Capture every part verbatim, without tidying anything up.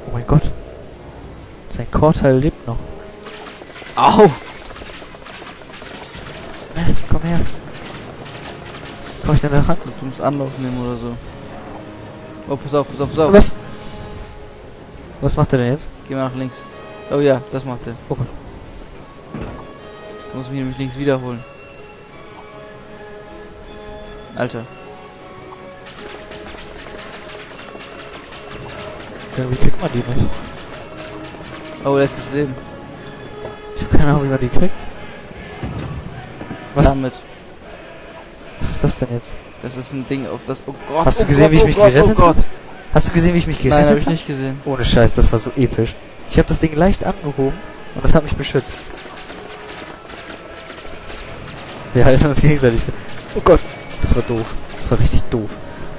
Oh mein Gott. Sein Core-Teil lebt noch. Au! Ne, komm her. Komm ich denn da ran? Du musst Anlauf nehmen oder so. Oh, pass auf, pass auf, pass auf. Was? Was macht er denn jetzt? Geh mal nach links. Oh ja, das macht er. Oh Gott. Du musst mich nämlich links wiederholen. Alter. Irgendwie kriegt man die nicht. Oh, letztes Leben. Ich hab keine Ahnung, wie man die kriegt. Was? Damit. Was ist das denn jetzt? Das ist ein Ding auf das... Oh Gott, Hast du oh gesehen, Gott, wie ich oh mich Gott, gerettet oh Gott. habe? Hast du gesehen, wie ich mich gerettet Nein, habe? habe ich nicht gesehen. Ohne Scheiß, das war so episch. Ich habe das Ding leicht angehoben und das hat mich beschützt. Wir halten uns gegenseitig. Oh Gott, das war doof. Das war richtig doof.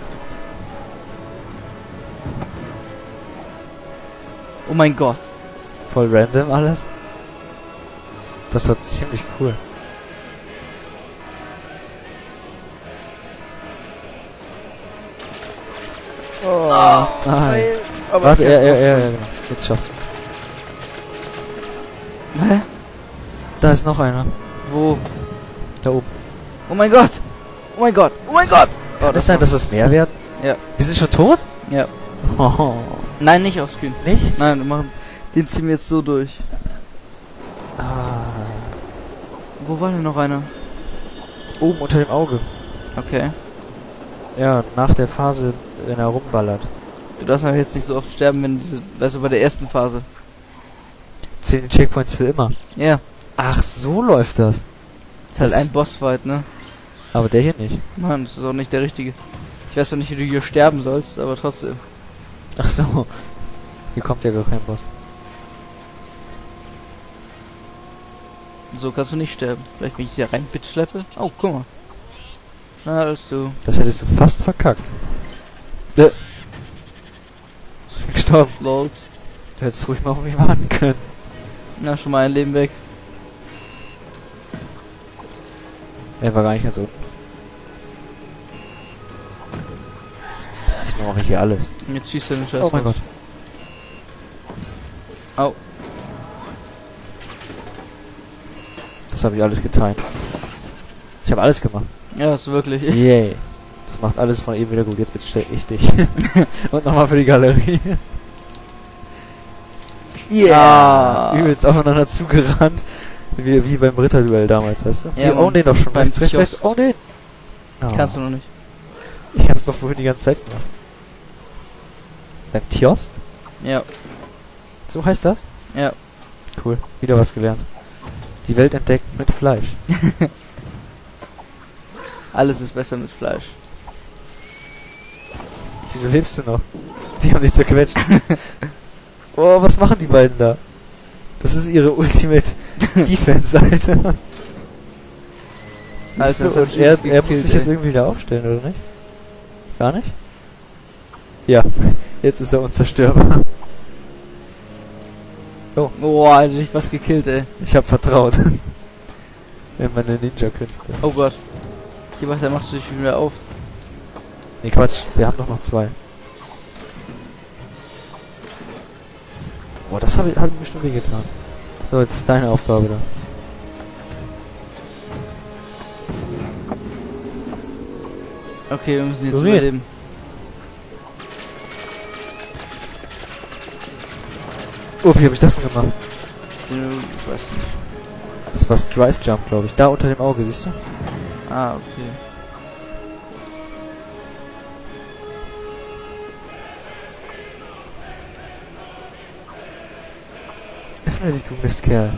Oh mein Gott. Voll random alles. Das war ziemlich cool. Oh, Nein. Aber Warte, ich ja, hab's ja, auch ja, ja, schon. genau. Jetzt schaffst du. Hä? Da ist noch einer. Wo? Da oben. Oh mein Gott. Oh mein Gott. Oh mein Gott. Oh, Kann es sein, dass es mehr werden? Ja. Wir sind schon tot? Ja. Oh, Nein, nicht aufscreen. nicht? Nein, wir machen... Den ziehen wir jetzt so durch. Ah. Wo war denn noch einer? Oben unter dem Auge. Okay. Ja, nach der Phase, wenn er rumballert. Du darfst aber jetzt nicht so oft sterben, wenn diese... Weißt du, bei der ersten Phase. Zählen die Checkpoints für immer. Ja. Ach, so läuft das. Ist halt Das- ein Bossfight, ne? Aber der hier nicht. Mann, das ist auch nicht der richtige. Ich weiß noch nicht, wie du hier sterben sollst, aber trotzdem. Ach so. Hier kommt ja gar kein Boss. So kannst du nicht sterben. Vielleicht, wenn ich hier rein schleppe. Oh, guck mal. Schneller als du. Das hättest du fast verkackt. Äh. Ich bin gestorben. Lols. Du hättest ruhig mal auf mich warten können. Na, schon mal ein Leben weg. Er war gar nicht ganz unten. Ich mache hier alles. Und jetzt schießt er den Scheiß Oh mein raus. Gott. Au. Das habe ich alles getimt. Ich habe alles gemacht. Ja, ist wirklich. Yay. Das macht alles von eben wieder gut. Jetzt bestell ich dich. Und nochmal für die Galerie. Yeah. Übelst aufeinander zugerannt. Wie, wie beim Ritterduell damals, weißt du? Ja, Wir own den doch schon. beim Rechts, rechts, rechts. Kiosk. Own den. Oh. Kannst du noch nicht. Ich hab's doch vorhin die ganze Zeit gemacht. Beim Tiost? Ja. So heißt das? Ja. Cool. Wieder was gelernt. Die Welt entdeckt mit Fleisch. Alles ist besser mit Fleisch. Wieso lebst du noch? Die haben dich zerquetscht. Oh, was machen die beiden da? Das ist ihre Ultimate Defense, Alter. Alter, das so, hab und ich er, übelst er muss gekillt, sich jetzt ey. irgendwie wieder aufstellen, oder nicht? Gar nicht? Ja, jetzt ist er unzerstörbar. Boah, Alter, ich was gekillt, ey. Ich hab vertraut. In meine Ninja-Künste. Oh Gott. Ich weiß, er macht sich wieder auf. Nee, Quatsch, wir haben doch noch zwei. Boah, das hab ich, hat mir bestimmt weh getan. So, jetzt ist deine Aufgabe da. Okay, wir müssen jetzt Ignorieren. überleben. Oh, wie hab ich das denn gemacht? Ich weiß nicht. Das war Drive Jump, glaube ich. Da unter dem Auge, siehst du? Ah, okay. Öffne dich, du Mistkerl.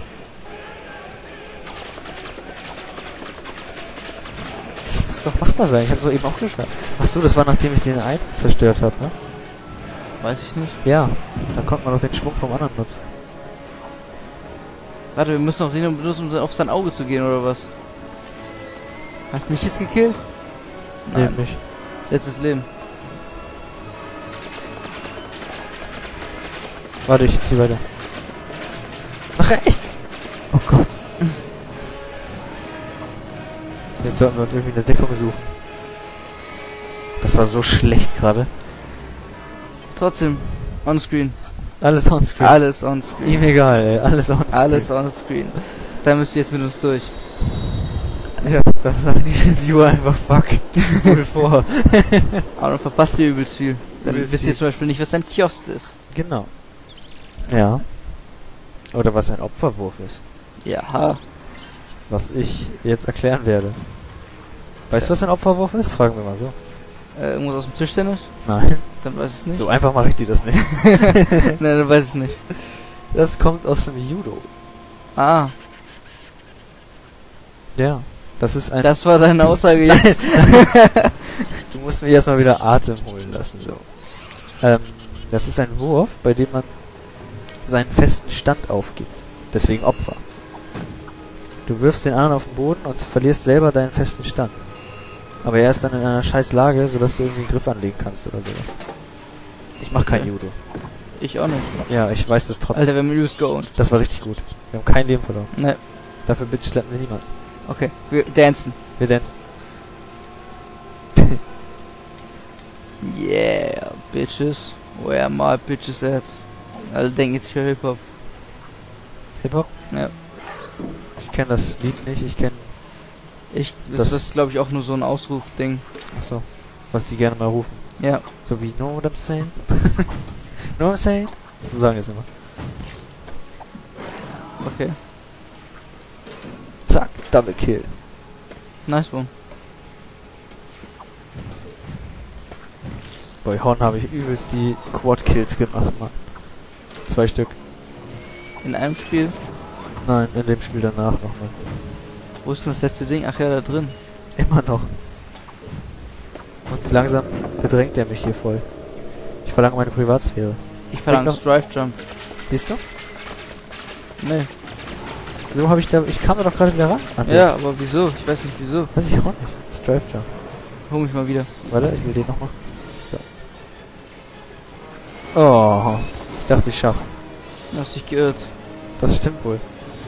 Das muss doch machbar sein. Ich habe so eben auch geschafft. Ach so, das war nachdem ich den einen zerstört habe, ne? Weiß ich nicht. Ja. Dann konnte man doch den Schwung vom anderen nutzen. Warte, wir müssen noch den benutzen, um auf sein Auge zu gehen, oder was? Hast du mich jetzt gekillt? Nee, Nein. nicht. Letztes Leben. Warte, ich zieh weiter. Nach rechts! Oh Gott. Jetzt sollten wir uns irgendwie eine Deckung suchen. Das war so schlecht gerade. Trotzdem, onscreen. Alles onscreen. Alles onscreen. Ihm egal, ey. Alles onscreen. Alles onscreen. Da müsst ihr jetzt mit uns durch. Ja, dann sagen die Reviewer einfach fuck. Wohl vor. Aber dann verpasst ihr übelst viel. Dann Übelst wisst ihr viel. zum Beispiel nicht, was ein Kiosk ist. Genau. Ja. Oder was ein Opferwurf ist. Ja. Was ich jetzt erklären werde. Weißt du, was ein Opferwurf ist? Fragen wir mal so. Äh, irgendwas aus dem Tischtennis? Nein. Dann weiß ich es nicht. So einfach mache ich dir das nicht. Nein, dann weiß ich es nicht. Das kommt aus dem Judo. Ah, Ja. Das ist ein... das war deine Aussage jetzt. Du musst mir erstmal wieder Atem holen lassen. So. Ähm, das ist ein Wurf, bei dem man seinen festen Stand aufgibt. Deswegen Opfer. Du wirfst den anderen auf den Boden und verlierst selber deinen festen Stand. Aber er ist dann in einer scheiß Lage, sodass du irgendwie einen Griff anlegen kannst oder sowas. Ich mach kein Okay. Judo. Ich auch nicht. Ja, ich weiß das trotzdem. Alter, wir haben übelst geowned. Das war richtig gut. Wir haben kein Leben verloren. Ne, Dafür bitchslappen wir niemanden. okay. Wir dancen. Wir dancen. Yeah, bitches. Where are my bitches at? Alle denken jetzt, ich höre Hip-Hop. Hip-Hop? Ja. Ich kenne das Lied nicht, ich kenne... Ich, das, Das- das ist, glaube ich, auch nur so ein Ausruf-Ding. Achso. Was die gerne mal rufen. Ja. So wie, know what I'm saying? Know what I'm saying? So sagen die es immer. Okay. Zack, Double Kill. Nice one. Bei Horn habe ich übelst die Quad-Kills gemacht, Mann. Zwei Stück. In einem Spiel. Nein, in dem Spiel danach nochmal. Wo ist denn das letzte Ding? Ach ja, da drin. Immer noch. Und langsam bedrängt er mich hier voll. Ich verlange meine Privatsphäre. Ich verlange noch- Drive Jump. Siehst du? Nee. So habe ich da... Ich kam da doch gerade wieder ran. an den. Ja, aber wieso? Ich weiß nicht wieso. Weiß ich auch nicht. Stripe Jump. Hol mich mal wieder. Warte, ich will den nochmal. So. Oh. Ich dachte, ich schaff's. Du hast dich geirrt. Das stimmt wohl.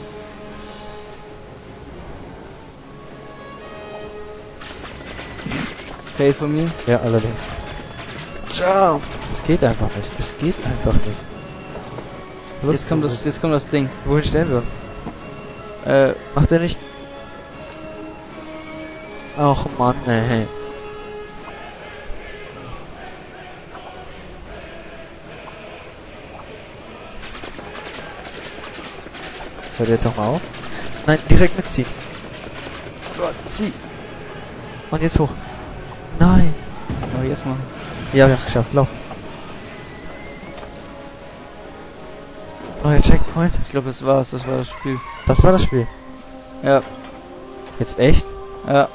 Fail von mir. Ja, allerdings. Jump! Es geht einfach nicht. Es geht einfach nicht. Jetzt kommt das, jetzt kommt das Ding. Wohin stellen wir uns? Äh, Macht er nicht... Ach Mann, ey. Hört jetzt auch mal auf? Nein, direkt mitziehen. Gott, zieh. Und jetzt hoch. Nein. aber jetzt machen. Ja, wir haben es geschafft. Lauf. Neuer Checkpoint. Ich glaube, das war's. Das war das Spiel. Das war das Spiel. Ja, Jetzt echt? ja.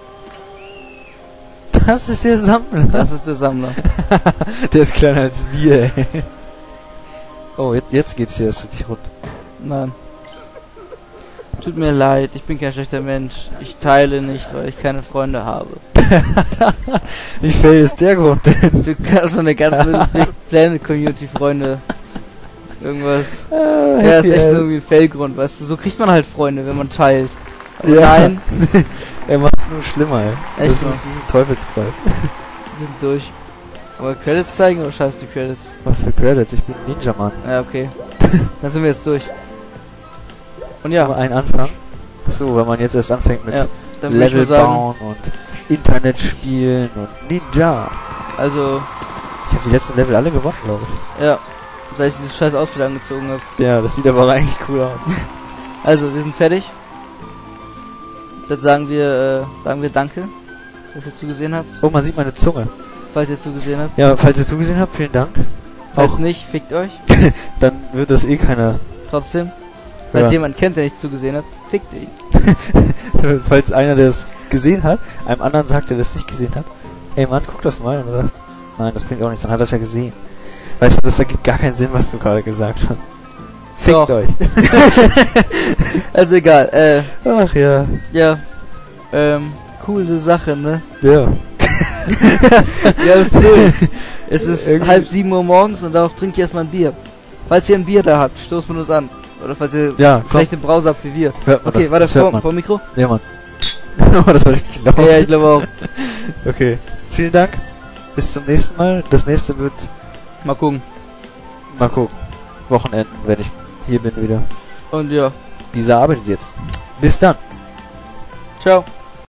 Das ist der Sammler. Das ist der Sammler. Der ist kleiner als wir, ey. Oh, jetzt, jetzt geht's hier erst richtig rund. Nein. Tut mir leid, ich bin kein schlechter Mensch. Ich teile nicht, weil ich keine Freunde habe. Wie fail ist der Grund denn? Du kannst so eine ganze Little Big Planet Community Freunde. Irgendwas. Ah, Ja, ist happy echt end. irgendwie ein Failgrund, weißt du. So kriegt man halt Freunde, wenn man teilt. Aber Ja. nein, Er macht's nur schlimmer, ey. Echt Das so. ist, das ist ein Teufelskreis. wir sind durch. Aber Credits zeigen oder scheiß die Credits? Was für Credits? Ich bin Ninja, Mann. Ja, okay. Dann sind wir jetzt durch. Und ja, Nur ein Anfang. Achso, wenn man jetzt erst anfängt mit ja dann würde ich Level mal sagen, bauen und Internet spielen und Ninja. also, Ich habe die letzten Level alle gewonnen, glaube ich. ja, seit ich dieses scheiß Outfit angezogen habe. Ja, das sieht aber eigentlich cool aus. Also, wir sind fertig. Dann sagen wir, äh, sagen wir Danke, dass ihr zugesehen habt. Oh, man sieht meine Zunge. Falls ihr zugesehen habt. Ja, falls ihr zugesehen habt, vielen Dank. Falls Auch. nicht, fickt euch. Dann wird das eh keiner. Trotzdem. Falls Ja. jemand kennt, der nicht zugesehen hat, fickt ihn. Falls einer, der es gesehen hat, einem anderen sagt, der das nicht gesehen hat, ey Mann, guck das mal. Und er sagt, nein, das bringt auch nichts, dann hat er es ja gesehen. Weißt du, das ergibt gar keinen Sinn, was du gerade gesagt hast. Fickt Doch. euch. Also egal, äh, Ach ja. ja. Ähm, coole Sache, ne? Ja. Ja, es ist, es ist Irgendwie- halb sieben Uhr morgens und darauf trinkt ihr erstmal ein Bier. Falls ihr ein Bier da habt, stoßt mit uns an. Oder falls ihr Ja, komm. schlechte Brause habt wie wir. Hört man Okay, das, warte, das hört vor, man. vor Mikro? Ja, Mann. Oh, das war richtig laut. Ja, ja, ich glaube auch. Okay. Vielen Dank. Bis zum nächsten Mal. Das nächste wird... Mal gucken. Mal gucken. Wochenenden, wenn ich hier bin wieder. Und ja. Dieser arbeitet jetzt. Bis dann. Ciao.